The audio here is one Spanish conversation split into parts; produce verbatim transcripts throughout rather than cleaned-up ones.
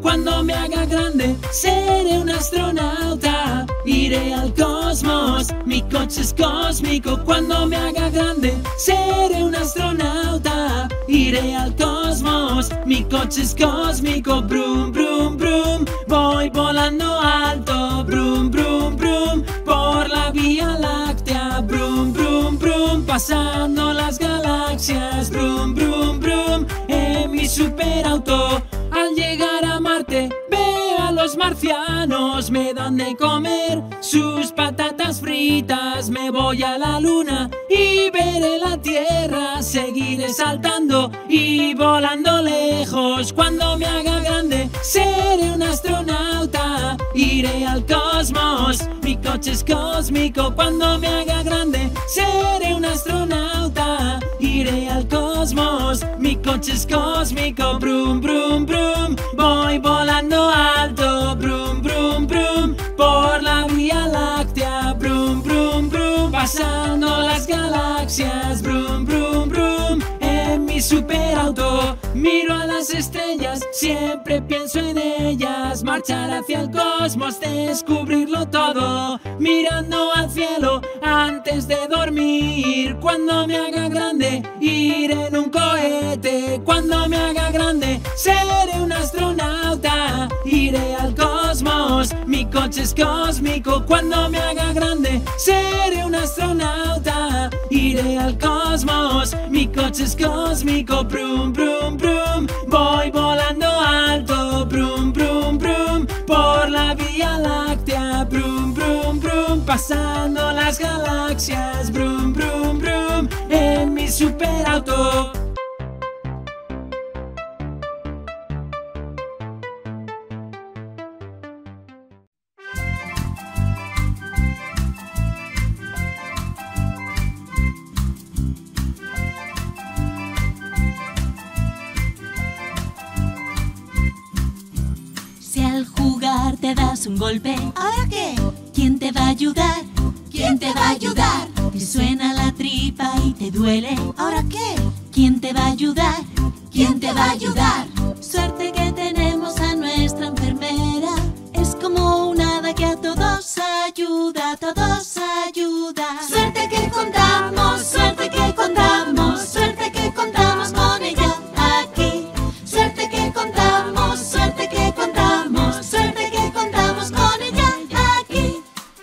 Cuando me haga grande, seré un astronauta. Iré al cosmos, mi coche es cósmico. Cuando me haga grande, seré un astronauta. Iré al cosmos, mi coche es cósmico. Brum, brum, brum, voy volando alto. Brum, brum, brum, por la Vía Láctea. Brum, brum, brum, pasando las galaxias. Brum, brum, brum, en mi superauto. Al llegar a Marte, veo a los marcianos. Me dan de comer sus patatas fritas. Me voy a la luna y veré la Tierra. Seguiré saltando y volando lejos. Cuando me haga grande, seré un astronauta. Iré al cosmos, mi coche es cósmico. Cuando me haga grande, seré un astronauta. Iré al cosmos, mi coche es cósmico. Brum, brum, brum, voy volando alto. Brum, brum, brum, por la Vía Láctea. Brum, brum, brum, pasando las galaxias. Brum, brum, brum, en mi superauto. Miro a las estrellas, siempre pienso en ellas. Marchar hacia el cosmos, descubrirlo todo. Mirando al cielo antes de dormir. Cuando me haga grande, iré en un cohete. Cuando me haga grande, seré un astronauta. Iré al cosmos, mi coche es cósmico. Cuando me haga grande, seré un astronauta. Iré al cosmos, mi coche es cósmico. Brum, brum, brum, voy volando alto. Brum, brum, brum, por la Vía Láctea. Brum, brum, brum, pasando las galaxias. Brum, brum, brum, en mi superauto. Si al jugar te das un golpe, ¿ahora qué? ¿Quién te va a ayudar? ¿Quién te va a ayudar? Te suena la tripa y te duele, ¿ahora qué? ¿Quién te va a ayudar? ¿Quién te va a ayudar? Suerte que tenemos a nuestra enfermera. Es como un hada que a todos ayuda, a todos ayuda. Suerte que contamos, suerte que contamos, suerte que contamos con ella aquí. Suerte que contamos, suerte que contamos, suerte que contamos con ella aquí.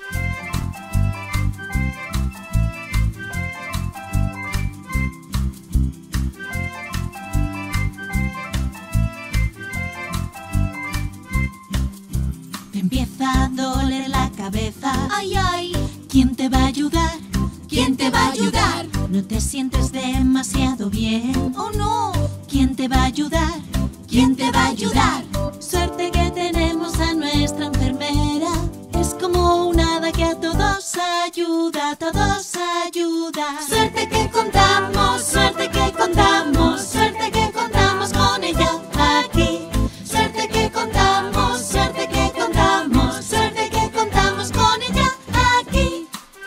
Te empieza a doler la cabeza. Ay, ay. ¿Quién te va a ayudar? ¿Quién te va a ayudar? ¿No te sientes demasiado bien? Oh, no. ¿Quién te va a ayudar? ¿Quién te va a ayudar? Suerte que tenemos a nuestra enfermera. Es como un hada que a todos ayuda, a todos ayuda. Suerte que contamos, suerte que contamos, suerte que contamos con ella aquí. Suerte que contamos, suerte que contamos, suerte que contamos con ella aquí.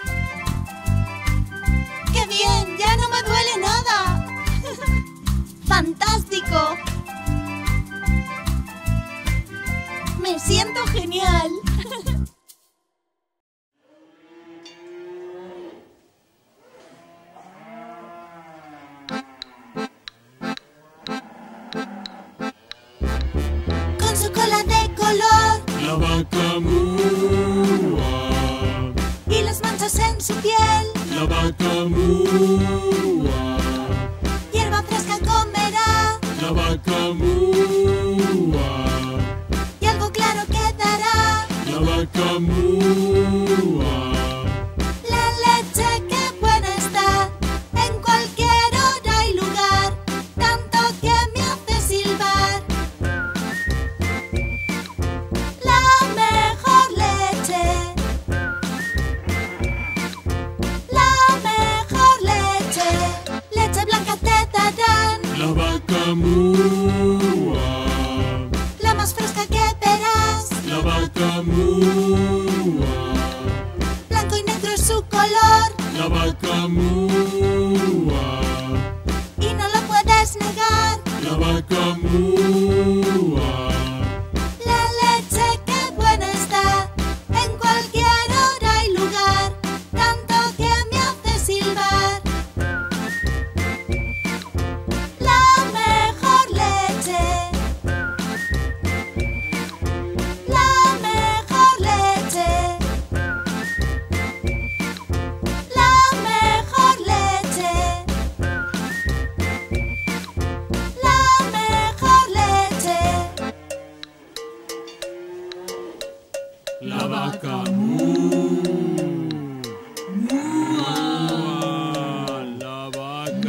¡Qué bien! ¡Ya no me duele nada! ¡Fantástico! ¡Me siento genial! Con su cola de color, la vaca múa, y las manchas en su piel, la vaca múa, hierba fresca comerá, la vaca múa, y algo claro quedará. la vaca múa, La leche que buena está, en cualquier hora y lugar, tanto que me hace silbar. La mejor leche, la mejor leche, leche blanca te darán, la vaca múa, la más fresca que verás. la vaca múa, Blanco y negro es su color, la vaca múa, y no lo puedes negar. la vaca múa,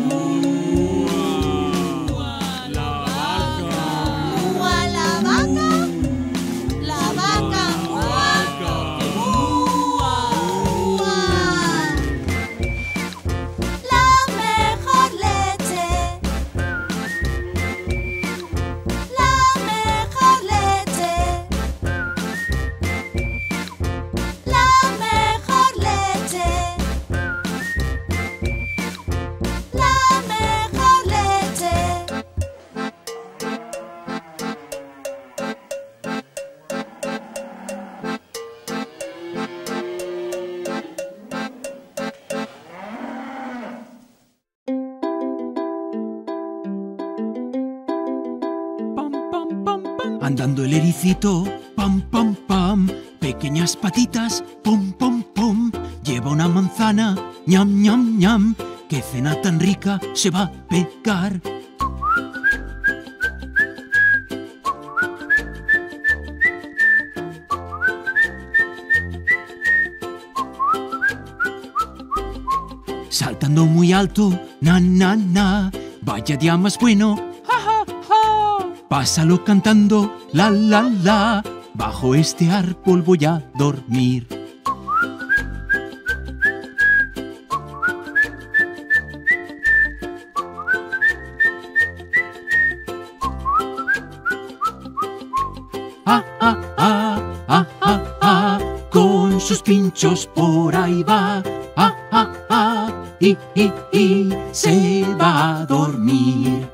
Andando el ericito, pam, pam, pam, pequeñas patitas, pum, pum, pum. Lleva una manzana, ñam, ñam, ñam, qué cena tan rica se va a pegar. Saltando muy alto, na, na, na, vaya día más bueno, ja, ja, ja. Pásalo cantando, la, la, la, bajo este árbol voy a dormir. Ah, ah, ah, ah, ah, ah, con sus pinchos por ahí va, ah, ah, ah, y, y, y, se va a dormir.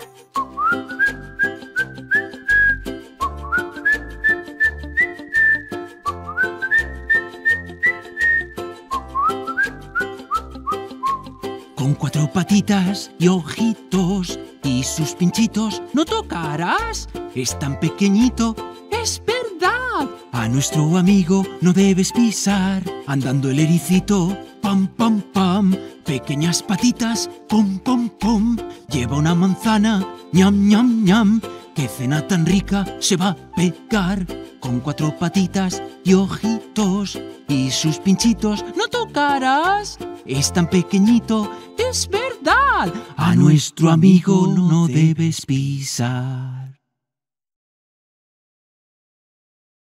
Con cuatro patitas y ojitos y sus pinchitos no tocarás, es tan pequeñito, es verdad. A nuestro amigo no debes pisar, andando el ericito, pam, pam, pam, pequeñas patitas, pum, pum, pum. Lleva una manzana, ñam, ñam, ñam, qué cena tan rica se va a pegar. Con cuatro patitas y ojitos y sus pinchitos no tocarás, es tan pequeñito, es verdad. A nuestro amigo no debes pisar.